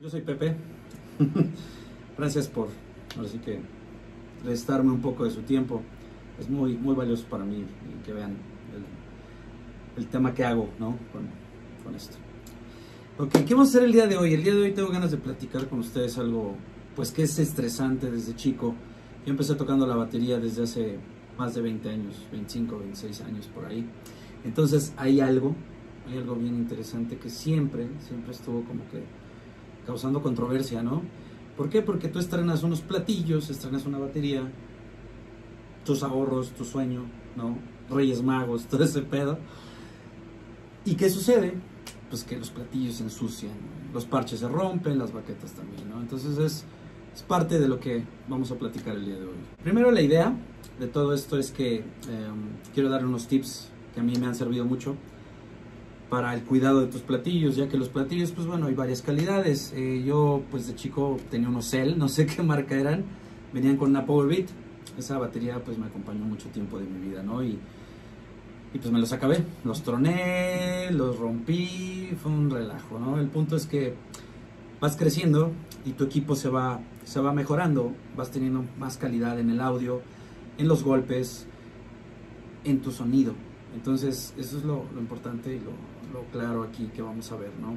Yo soy Pepe. Gracias por, ahora sí que, prestarme un poco de su tiempo. Es muy valioso para mí que vean el tema que hago, ¿no? con esto. Ok, ¿qué vamos a hacer el día de hoy? El día de hoy tengo ganas de platicar con ustedes algo, pues, que es estresante desde chico. Yo empecé tocando la batería desde hace más de 20 años, 25, 26 años por ahí. Entonces hay algo bien interesante que siempre estuvo como que causando controversia, ¿no? ¿Por qué? Porque tú estrenas unos platillos, estrenas una batería, tus ahorros, tu sueño, ¿no? Reyes Magos, todo ese pedo. ¿Y qué sucede? Pues que los platillos se ensucian, los parches se rompen, las baquetas también, ¿no? Entonces es parte de lo que vamos a platicar el día de hoy. Primero, la idea de todo esto es que quiero dar unos tips que a mí me han servido mucho para el cuidado de tus platillos, ya que los platillos, pues bueno, hay varias calidades. Yo, pues de chico tenía unos Cell, no sé qué marca eran, venían con una Powerbeat. Esa batería, pues me acompañó mucho tiempo de mi vida, ¿no? Y pues me los acabé, los troné, los rompí, fue un relajo, ¿no? El punto es que vas creciendo y tu equipo se va mejorando, vas teniendo más calidad en el audio, en los golpes, en tu sonido. Entonces, eso es lo importante y lo claro aquí que vamos a ver, ¿no?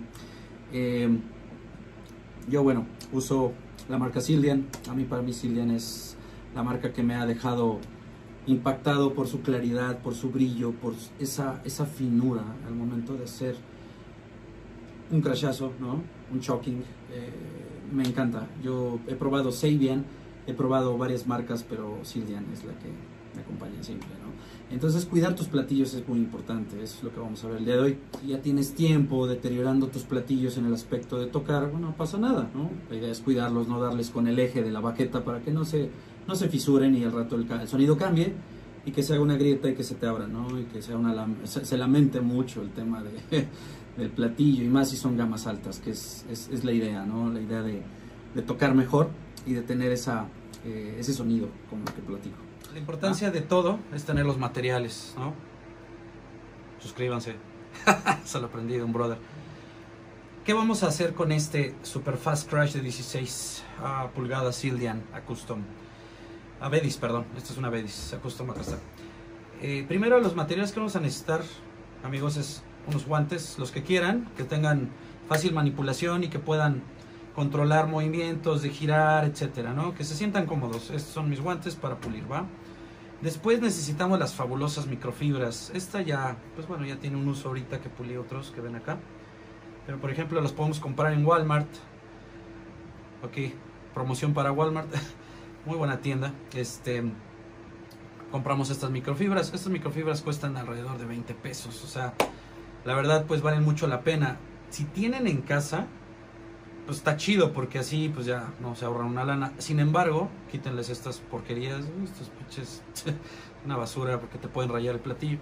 Yo, bueno, uso la marca Zildjian. Para mí Zildjian es la marca que me ha dejado impactado por su claridad, por su brillo, por esa finura al momento de hacer un crashazo, ¿no? Un choking. Me encanta. Yo he probado Sabian, he probado varias marcas, pero Zildjian es la que me acompaña siempre, ¿no? Entonces, cuidar tus platillos es muy importante. Eso es lo que vamos a ver el día de hoy. Si ya tienes tiempo deteriorando tus platillos en el aspecto de tocar, bueno, no pasa nada, ¿no? La idea es cuidarlos, no darles con el eje de la baqueta para que no se fisuren y al rato el sonido cambie y que se haga una grieta y que se te abra, ¿no? Y que sea se lamente mucho el tema del platillo, y más si son gamas altas, que es la idea, ¿no? La idea de tocar mejor y de tener ese sonido como el que platico. La importancia de todo es tener los materiales, ¿no? Suscríbanse. Se lo aprendí de un brother. ¿Qué vamos a hacer con este Super Fast Crash de 16 pulgadas Zildjian a Custom? A Bedis, perdón. Esta es una Bedis a Custom, acá está. Primero, los materiales que vamos a necesitar, amigos, es unos guantes, los que quieran, que tengan fácil manipulación y que puedan controlar movimientos, de girar, etcétera, ¿no? Que se sientan cómodos. Estos son mis guantes para pulir, ¿va? Después necesitamos las fabulosas microfibras. Esta ya, pues bueno, ya tiene un uso ahorita que pulí otros que ven acá. Pero por ejemplo, las podemos comprar en Walmart. Ok, promoción para Walmart. Muy buena tienda. Compramos estas microfibras. Estas microfibras cuestan alrededor de 20 pesos. O sea, la verdad, pues valen mucho la pena. Si tienen en casa, pues está chido, porque así pues ya no se ahorran una lana. Sin embargo, quítenles estas porquerías, estos pinches, una basura, porque te pueden rayar el platillo.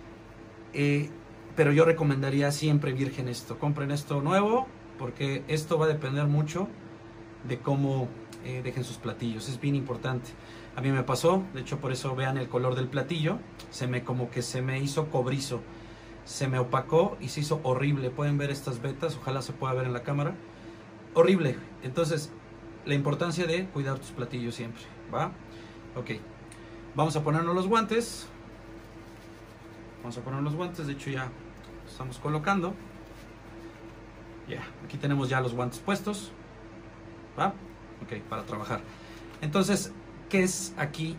Pero yo recomendaría siempre virgen esto. Compren esto nuevo, porque esto va a depender mucho de cómo dejen sus platillos. Es bien importante. A mí me pasó, de hecho por eso vean el color del platillo. Como que se me hizo cobrizo, se me opacó y se hizo horrible. Pueden ver estas vetas, ojalá se pueda ver en la cámara. Horrible. Entonces, la importancia de cuidar tus platillos siempre, ¿va? Ok. Vamos a ponernos los guantes. De hecho ya estamos colocando. Ya, aquí tenemos ya los guantes puestos, ¿va? Ok, para trabajar. Entonces, ¿qué es aquí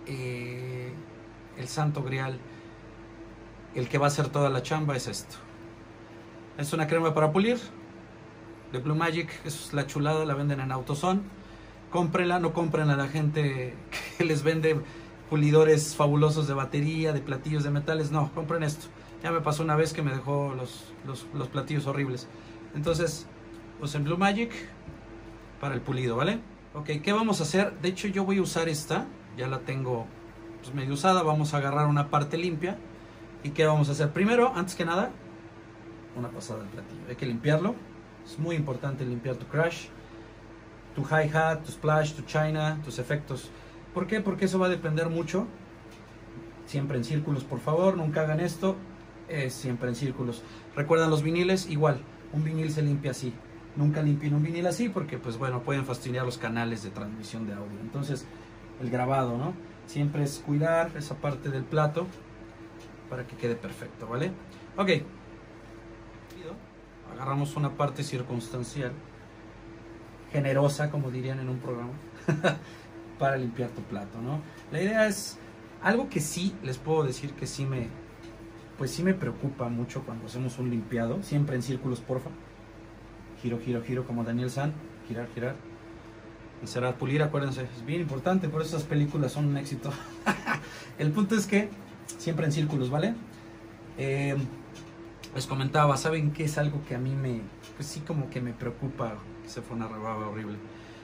el santo grial? El que va a hacer toda la chamba es esto. Es una crema para pulir de Blue Magic. Eso es la chulada, la venden en AutoZone. Cómprenla, no compren a la gente que les vende pulidores fabulosos de batería, de platillos de metales. No, compren esto. Ya me pasó una vez que me dejó los platillos horribles. Entonces, usen Blue Magic para el pulido, ¿vale? Ok, ¿qué vamos a hacer? De hecho, yo voy a usar esta. Ya la tengo pues medio usada. Vamos a agarrar una parte limpia. ¿Y qué vamos a hacer? Primero, antes que nada, una pasada del platillo. Hay que limpiarlo. Es muy importante limpiar tu crash, tu hi-hat, tu splash, tu china, tus efectos. ¿Por qué? Porque eso va a depender mucho. Siempre en círculos, por favor, nunca hagan esto. Siempre en círculos. ¿Recuerdan los viniles? Igual, un vinil se limpia así. Nunca limpien un vinil así porque, pues bueno, pueden fastidiar los canales de transmisión de audio. Entonces, el grabado, ¿no? Siempre es cuidar esa parte del plato para que quede perfecto, ¿vale? Ok. Agarramos una parte circunstancial, generosa, como dirían en un programa, para limpiar tu plato, ¿no? La idea es algo que sí les puedo decir que sí me preocupa mucho cuando hacemos un limpiado, siempre en círculos, porfa. Giro, giro, giro, como Daniel San, girar, girar. Encerrar, pulir, acuérdense, es bien importante, por eso esas películas son un éxito. El punto es que siempre en círculos, ¿vale? Les comentaba, ¿saben qué es algo que a mí pues sí como que me preocupa? Se fue una rebaba horrible.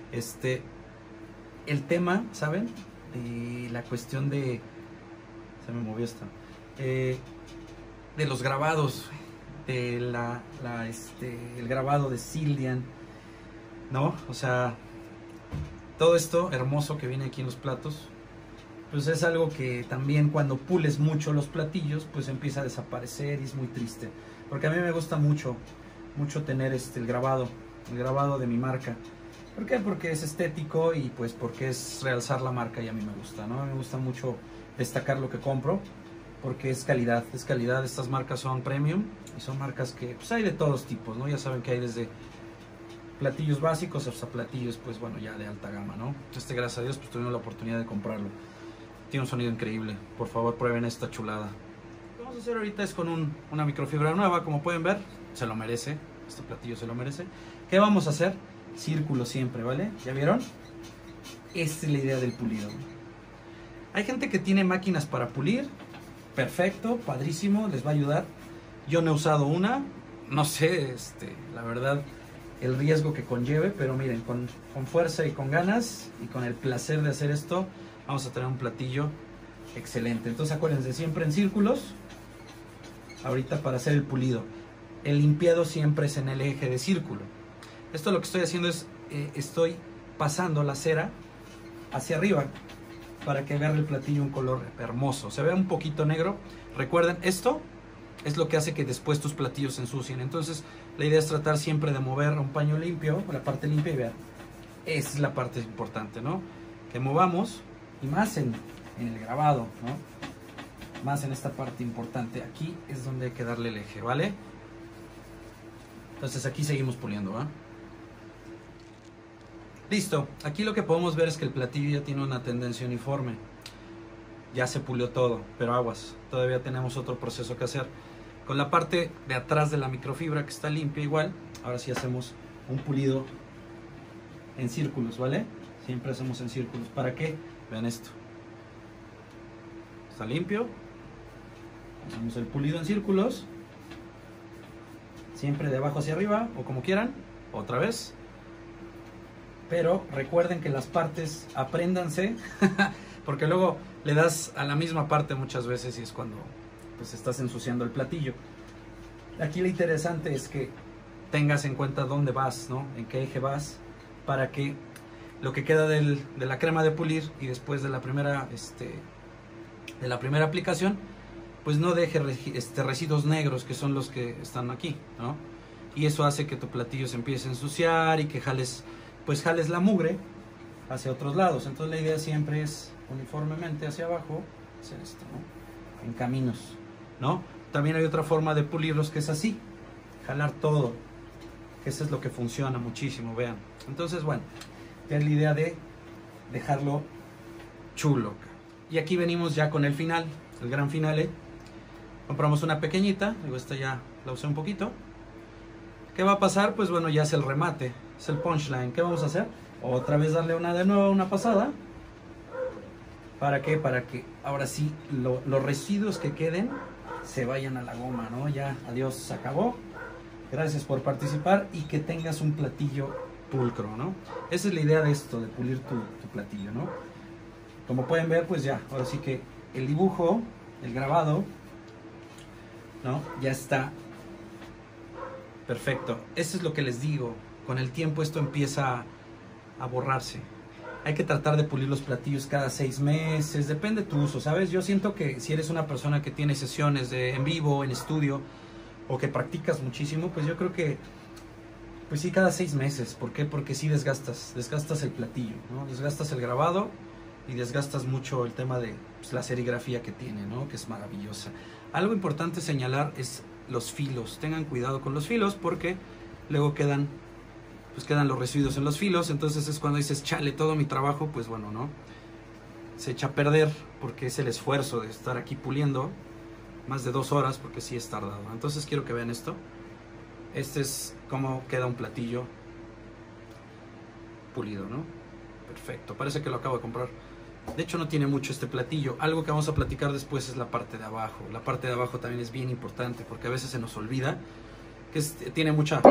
El tema, ¿saben? De la cuestión de... Se me movió esta. De los grabados, de el grabado de Cillian, ¿no? O sea, todo esto hermoso que viene aquí en los platos, pues es algo que también cuando pules mucho los platillos, pues empieza a desaparecer y es muy triste. Porque a mí me gusta mucho tener el grabado de mi marca. ¿Por qué? Porque es estético y pues porque es realzar la marca y a mí me gusta, ¿no? Me gusta mucho destacar lo que compro porque es calidad, estas marcas son premium y son marcas que pues hay de todos tipos, ¿no? Ya saben que hay desde platillos básicos hasta platillos, pues bueno, ya de alta gama, ¿no? Gracias a Dios, pues tuvimos la oportunidad de comprarlo. Tiene un sonido increíble, por favor prueben esta chulada. Lo que vamos a hacer ahorita es con una microfibra nueva, como pueden ver, se lo merece, este platillo se lo merece. ¿Qué vamos a hacer? Círculo siempre, ¿vale? ¿Ya vieron? Esta es la idea del pulido. Hay gente que tiene máquinas para pulir, perfecto, padrísimo, les va a ayudar. Yo no he usado una, no sé, la verdad, el riesgo que conlleve, pero miren, con fuerza y con ganas y con el placer de hacer esto, vamos a tener un platillo excelente. Entonces acuérdense, siempre en círculos, ahorita para hacer el pulido. El limpiado siempre es en el eje de círculo. Esto lo que estoy haciendo es, estoy pasando la cera hacia arriba para que agarre el platillo un color hermoso. Se ve un poquito negro. Recuerden, esto es lo que hace que después tus platillos se ensucien. Entonces, la idea es tratar siempre de mover un paño limpio, la parte limpia, y vean, esa es la parte importante, ¿no? Que movamos, y más en el grabado, ¿no? Más en esta parte importante. Aquí es donde hay que darle el eje, ¿vale? Entonces aquí seguimos puliendo, ¿va? Listo, aquí lo que podemos ver es que el platillo ya tiene una tendencia uniforme. Ya se pulió todo, pero aguas, todavía tenemos otro proceso que hacer. Con la parte de atrás de la microfibra que está limpia igual, ahora sí hacemos un pulido en círculos, ¿vale? Siempre hacemos en círculos. ¿Para qué? Vean esto. Está limpio. Hacemos el pulido en círculos. Siempre de abajo hacia arriba, o como quieran, otra vez. Pero recuerden que las partes, apréndanse, porque luego le das a la misma parte muchas veces y es cuando pues estás ensuciando el platillo. Aquí lo interesante es que tengas en cuenta dónde vas, ¿no? En qué eje vas, para que lo que queda de la crema de pulir y después de la primera aplicación, pues no deje residuos negros que son los que están aquí, ¿no? Y eso hace que tu platillo se empiece a ensuciar y que jales la mugre hacia otros lados. Entonces la idea siempre es uniformemente hacia abajo hacer esto, ¿no? En caminos, ¿no? También hay otra forma de pulirlos que es así, jalar todo, que eso es lo que funciona muchísimo, vean. Entonces, bueno, es la idea de dejarlo chulo. Y aquí venimos ya con el final, el gran finale. Compramos una pequeñita, digo, esta ya la usé un poquito. ¿Qué va a pasar? Pues bueno, ya es el remate, es el punchline. ¿Qué vamos a hacer? Otra vez darle de nuevo una pasada. ¿Para qué? Para que ahora sí los residuos que queden se vayan a la goma, ¿no? Ya, adiós, se acabó. Gracias por participar y que tengas un platillo pulcro, ¿no? Esa es la idea de esto, de pulir tu platillo, ¿no? Como pueden ver, pues ya, ahora sí que el dibujo, el grabado, ¿no? Ya está perfecto. Eso es lo que les digo. Con el tiempo esto empieza a borrarse. Hay que tratar de pulir los platillos cada 6 meses, depende de tu uso, ¿sabes? Yo siento que si eres una persona que tiene sesiones en vivo, en estudio, o que practicas muchísimo, pues yo creo que Pues sí, cada 6 meses. ¿Por qué? Porque sí desgastas el platillo, ¿no? Desgastas el grabado y desgastas mucho el tema de pues, la serigrafía que tiene, ¿no? Que es maravillosa. Algo importante señalar es los filos. Tengan cuidado con los filos porque luego quedan los residuos en los filos. Entonces es cuando dices, chale, todo mi trabajo, pues bueno, ¿no? Se echa a perder porque es el esfuerzo de estar aquí puliendo más de 2 horas porque sí es tardado. Entonces quiero que vean esto. Este es cómo queda un platillo pulido, ¿no? Perfecto, parece que lo acabo de comprar. De hecho no tiene mucho este platillo. Algo que vamos a platicar después es la parte de abajo. La parte de abajo también es bien importante porque a veces se nos olvida que tiene mucha...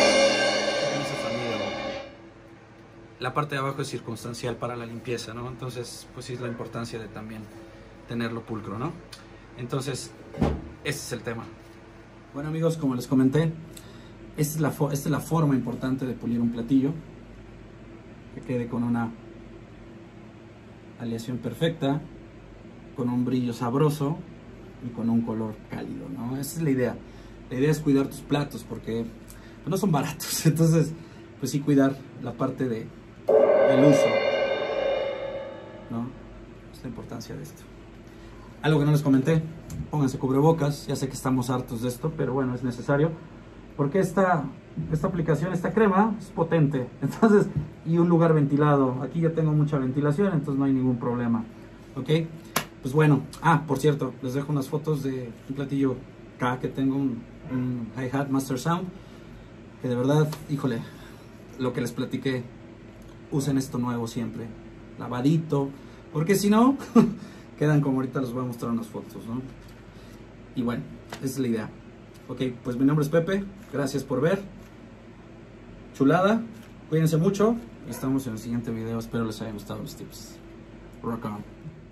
La parte de abajo es circunstancial para la limpieza, ¿no? Entonces, pues sí es la importancia de también tenerlo pulcro, ¿no? Entonces, ese es el tema. Bueno amigos, como les comenté, esta es la forma importante de pulir un platillo. Que quede con una aleación perfecta, con un brillo sabroso y con un color cálido, ¿no? Esa es la idea. La idea es cuidar tus platos porque pues, no son baratos. Entonces, pues sí cuidar la parte del uso, ¿no? Es la importancia de esto. Algo que no les comenté, pónganse cubrebocas. Ya sé que estamos hartos de esto, pero bueno, es necesario. Porque esta aplicación, esta crema, es potente. Entonces, y un lugar ventilado. Aquí ya tengo mucha ventilación, entonces no hay ningún problema. ¿Ok? Pues bueno. Por cierto, les dejo unas fotos de un platillo acá que tengo, un Hi-Hat Master Sound. Que de verdad, híjole, lo que les platiqué, usen esto nuevo siempre. Lavadito. Porque si no, quedan como ahorita les voy a mostrar unas fotos, ¿no? Y bueno, esa es la idea. Ok, pues mi nombre es Pepe, gracias por ver. Chulada, cuídense mucho y estamos en el siguiente video. Espero les haya gustado los tips. Rock on.